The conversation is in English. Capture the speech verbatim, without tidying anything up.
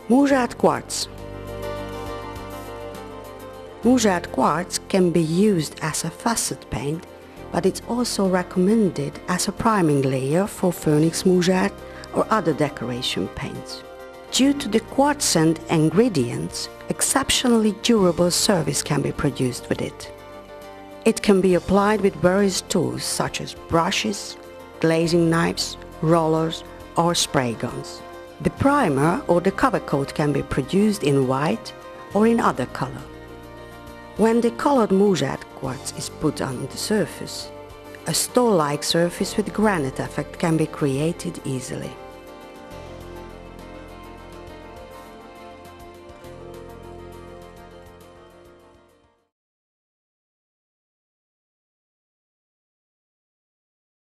Mougeat quartz. Mougeat quartz can be used as a facade paint, but it's also recommended as a priming layer for Phoenix Mougeat or other decoration paints. Due to the quartzite ingredients, exceptionally durable surface can be produced with it. It can be applied with various tools such as brushes, glazing knives, rollers or spray guns. The primer or the cover coat can be produced in white or in other color. When the colored Mougeat quartz is put on the surface, a stone-like surface with granite effect can be created easily.